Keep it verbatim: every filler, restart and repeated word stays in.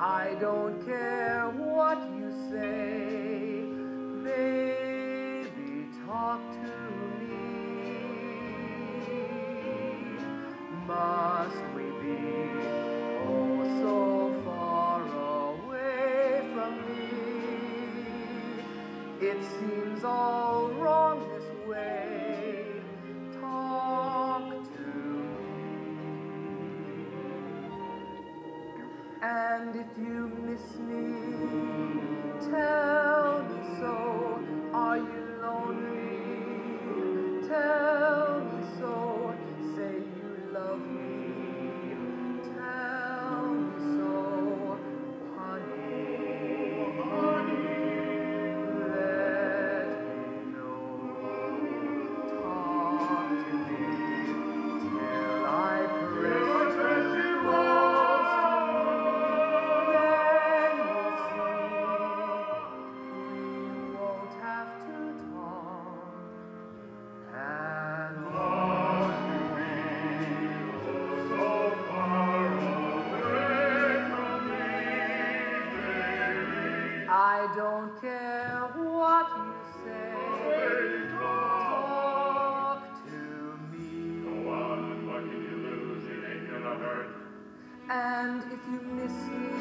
I don't care what you say, baby, talk to me. Must we be oh so far away from me? It seems all wrong this way. Talk to me. And if you miss me, tell me so. Are you lonely? Tell me so. Say you love me. Tell me so, honey. Honey, let me know. Talk to me till I press you close to me. Then you'll see we won't have to talk at all. I don't care what you say. Talk to me. Go on, what can you lose? It ain't gonna hurt. And if you miss me,